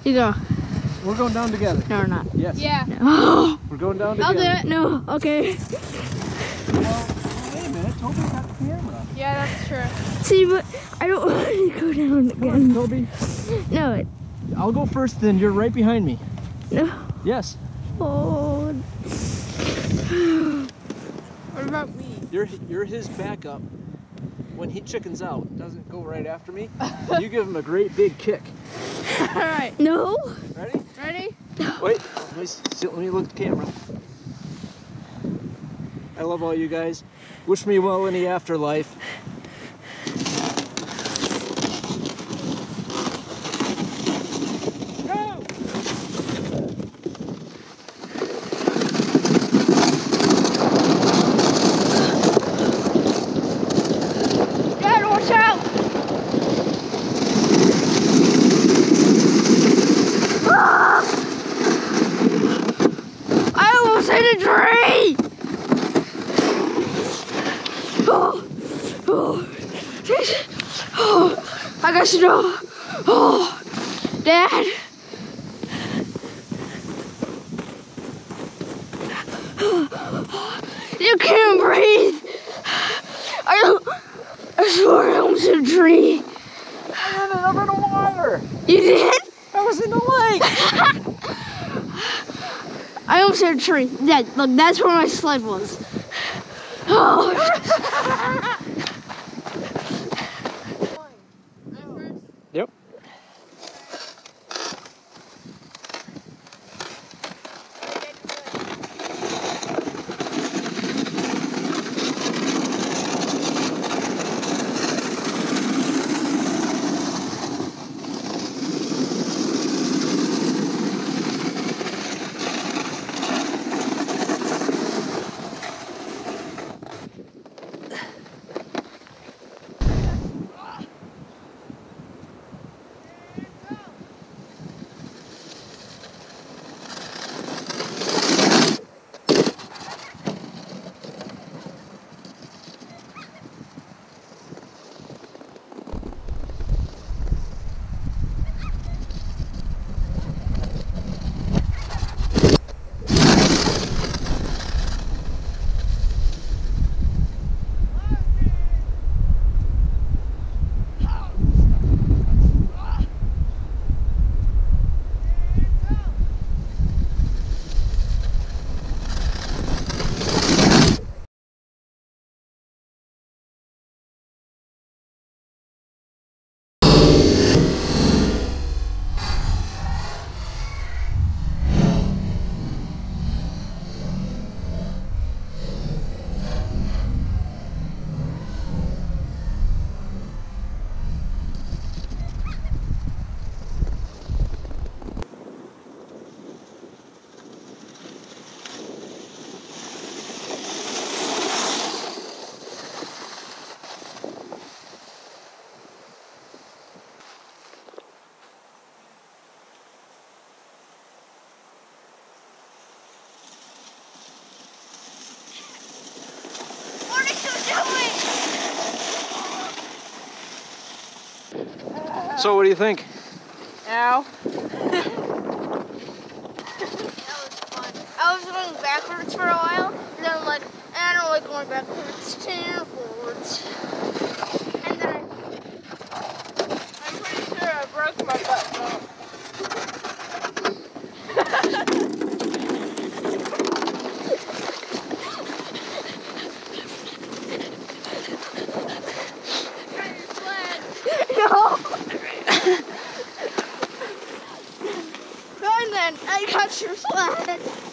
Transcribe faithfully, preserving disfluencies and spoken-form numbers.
You go. We're going down together. No, we're not. Yes. Yeah. No. We're going down I'll together. do it. No. Okay. Well, wait a minute. Toby's got the camera. Yeah, that's true. See, but I don't want to go down Come on, again. Toby. No. It, I'll go first, then you're right behind me. no. Yes. Oh. What about me? You're you're his backup. When he chickens out, doesn't go right after me, you give him a great big kick. All right. No. Ready? Ready? Wait. Let me, see, let me look at the camera. I love all you guys. Wish me well in the afterlife. Go! Dad, watch out! I almost hit a tree. Oh. Oh. Oh. I got snow. Oh. Dad. You can't breathe. I don't. I swear I almost hit a tree. I ended up in the water. You did? I was in the lake. I almost hit a tree. Dad, look, that's where my sled was. Oh. Yep. So what do you think? Ow. That was fun. I was going backwards for a while, and then I'm like, I don't like going backwards, turn forwards. And then I, I'm pretty sure I broke my butt. So. No. And then I got your sled.